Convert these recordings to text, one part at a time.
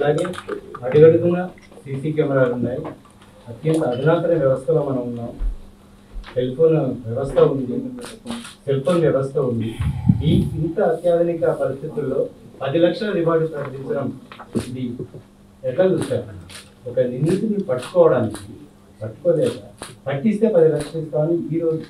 అలాగే అడుగడుగున సీసీ కెమెరాలు ఉన్నాయి. అత్యంత అధునాతన వ్యవస్థలో మనం ఉన్నాం. సెల్ ఫోన్ వ్యవస్థ ఉంది. ఈ ఇంత అత్యాధునిక పరిస్థితుల్లో 10 లక్షల రివార్డు ప్రకటించడం ఇది ఎట్లా చూస్తారు? ఒక నిందితుడిని పట్టుకోలేక పట్టిస్తే 10 లక్షలు ఇస్తామని ఈరోజు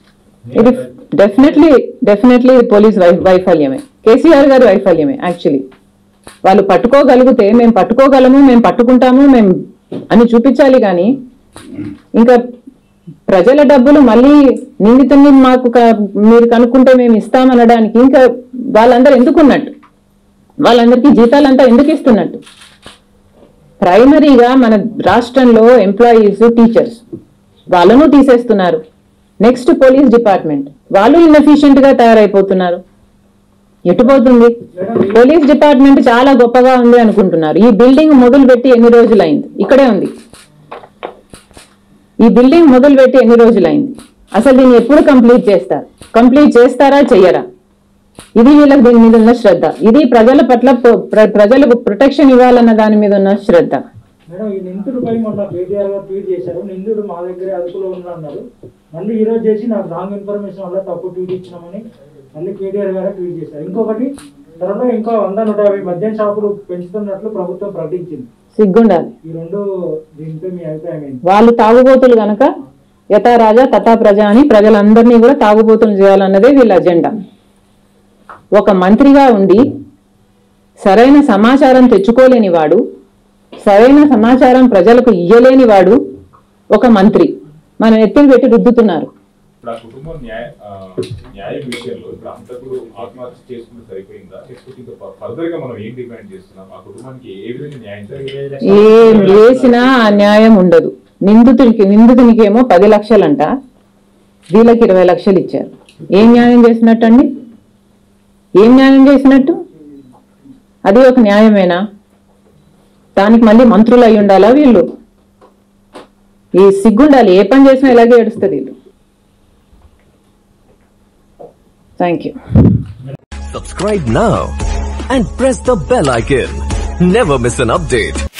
డెఫినెట్లీ పోలీస్ వైఫల్యమే, కేసీఆర్ గారి వైఫల్యమే. యాక్చువల్లీ వాళ్ళు పట్టుకోగలిగితే మేము పట్టుకోగలము, మేము పట్టుకుంటాము మేము అని చూపించాలి. కానీ ఇంకా ప్రజల డబ్బులు మళ్ళీ నిందితుల్ని మీరు కనుక్కుంటే మేము ఇస్తామనడానికి ఇంకా వాళ్ళందరూ ఎందుకున్నట్టు? వాళ్ళందరికీ జీతాలంతా ఎందుకు ఇస్తున్నట్టు? ప్రైమరీగా మన రాష్ట్రంలో ఎంప్లాయీస్, టీచర్స్ వాళ్ళను తీసేస్తున్నారు. నెక్స్ట్ పోలీస్ డిపార్ట్మెంట్, వాళ్ళు ఇన్ఎఫిషియెంట్ గా తయారైపోతున్నారు. ఎటుపోతుంది? పోలీస్ డిపార్ట్మెంట్ చాలా గొప్పగా ఉంది అనుకుంటున్నారు. ఈ బిల్డింగ్ మొదలుపెట్టి ఎన్ని రోజులైంది? ఇక్కడే ఉంది. ఈ బిల్డింగ్ మొదలుపెట్టి ఎన్ని రోజులైంది? అసలు దీన్ని ఎప్పుడు కంప్లీట్ చేస్తారా చెయ్యరా? ఇది వీళ్ళకి దీని మీద ఉన్న శ్రద్ధ, ఇది ప్రజల పట్ల ప్రజలకు ప్రొటెక్షన్ ఇవ్వాలన్న దాని మీద ఉన్న శ్రద్ధ. మేడం, ఈ నిందితుడిపై మొన్న కేటీఆర్ గారు ట్వీట్ చేశారు. నిందితుడు మా దగ్గరే అదుపులో ఉన్నారు, మళ్ళీ ఈ రోజు చేసి నాకు రాంగ్ ఇన్ఫర్మేషన్ వల్ల తప్పు ట్వీట్ ఇచ్చినామని మళ్ళీ కేటీఆర్ గారే ట్వీట్ చేశారు. ఇంకొకటి, త్వరలో ఇంకా 100-150 మద్యం షాపులు పెంచుతున్నట్లు ప్రభుత్వం ప్రకటించింది. సిగ్గుండాలి. ఈ రెండు దీనిపై మీ అభిప్రాయం ఏంటి? వాళ్ళు తాగుబోతులు గనక యథా రాజా తథా ప్రజ అని ప్రజలందరినీ కూడా తాగుబోతులు చేయాలన్నదే వీళ్ళ అజెండా. ఒక మంత్రిగా ఉండి సరైన సమాచారం తెచ్చుకోలేని వాడు, సరైన సమాచారం ప్రజలకు ఇయ్యలేని వాడు ఒక మంత్రి. మనం ఎత్తులు పెట్టి రుద్దుతున్నారు. ఏం చేసినా అన్యాయం ఉండదు. నిందితునికి ఏమో 10 లక్షలంట, వీళ్ళకి 20 లక్షలు ఇచ్చారు. ఏం న్యాయం చేసినట్టు అండి? ఏం న్యాయం చేసినట్టు? అది ఒక న్యాయమేనా? దానికి మళ్ళీ మంత్రులు అయి ఉండాలా వీళ్ళు? ఈ సిగ్గుండాలి. ఏ పని చేసినా ఇలాగే ఏడుస్తుంది వీళ్ళు. Thank you. Subscribe now and press the bell icon. Never miss an update.